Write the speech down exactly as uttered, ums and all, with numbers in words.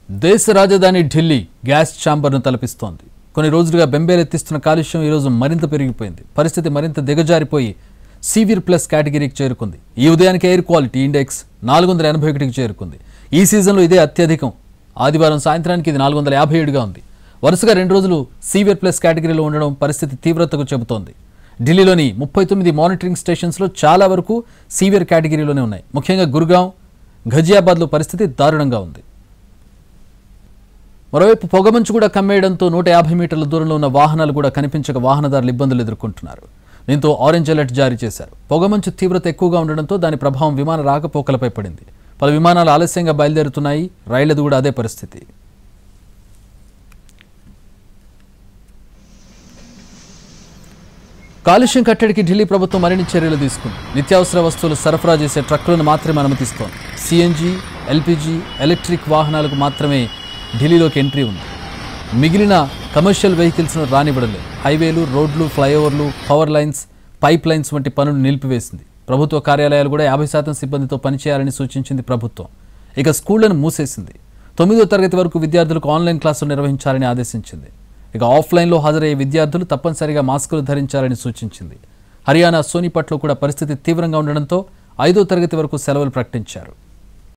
దేశ రాజధాని ఢిల్లీ గ్యాస్ ఛాంబర్ను తలపిస్తోంది. కొన్ని రోజులుగా బెంబేలెత్తిస్తున్న కాలుష్యం ఈ రోజు మరింత పెరిగిపోయింది. పరిస్థితి మరింత దిగజారిపోయి సివియర్ ప్లస్ కేటగిరీకి చేరుకుంది. ఈ ఉదయానికి ఎయిర్ క్వాలిటీ ఇండెక్స్ నాలుగు వందల ఎనభై ఒకటికి చేరుకుంది. ఈ సీజన్లో ఇదే అత్యధికం. ఆదివారం సాయంత్రానికి ఇది నాలుగు వందల యాభై ఏడుగా ఉంది. వరుసగా రెండు రోజులు సివియర్ ప్లస్ కేటగిరీలో ఉండడం పరిస్థితి తీవ్రతకు చెబుతోంది. ఢిల్లీలోని ముప్పై తొమ్మిది మానిటరింగ్ స్టేషన్స్లో చాలా వరకు సివియర్ కేటగిరీలోనే ఉన్నాయి. ముఖ్యంగా గుర్గాం, ఘజియాబాద్లో పరిస్థితి దారుణంగా ఉంది. మరోవైపు పొగమంచు కూడా కమ్మేయడంతో నూట యాభై మీటర్ల దూరంలో ఉన్న వాహనాలు కూడా కనిపించక వాహనదారులు ఇబ్బందులు ఎదుర్కొంటున్నారు. దీంతో ఆరెంజ్ అలర్ట్ జారీ చేశారు. పొగమంచు తీవ్రత ఎక్కువగా ఉండడంతో దాని ప్రభావం విమాన రాకపోకలపై పడింది. పలు విమానాలు ఆలస్యంగా బయలుదేరుతున్నాయి. రైళ్లది కూడా అదే పరిస్థితి. కాలుష్యం కట్టడికి ఢిల్లీ ప్రభుత్వం మరిన్ని చర్యలు తీసుకుంది. నిత్యావసర వస్తువులు సరఫరా చేసే ట్రక్కులను మాత్రమే అనుమతిస్తోంది. సిఎన్జి, ఎల్పిజి, ఎలక్ట్రిక్ వాహనాలకు మాత్రమే ఢిల్లీలోకి ఎంట్రీ ఉంది. మిగిలిన కమర్షియల్ వెహికల్స్ను రానివ్వడలేదు. హైవేలు, రోడ్లు, ఫ్లైఓవర్లు, పవర్ లైన్స్, పైప్ లైన్స్ వంటి పనులు నిలిపివేసింది. ప్రభుత్వ కార్యాలయాలు కూడా యాభై శాతం సిబ్బందితో పనిచేయాలని సూచించింది ప్రభుత్వం. ఇక స్కూళ్లను మూసేసింది. తొమ్మిదో తరగతి వరకు విద్యార్థులకు ఆన్లైన్ క్లాసులు నిర్వహించాలని ఆదేశించింది. ఇక ఆఫ్లైన్లో హాజరయ్యే విద్యార్థులు తప్పనిసరిగా మాస్కులు ధరించాలని సూచించింది. హర్యానా సోనిపట్లో కూడా పరిస్థితి తీవ్రంగా ఉండడంతో ఐదో తరగతి వరకు సెలవులు ప్రకటించారు.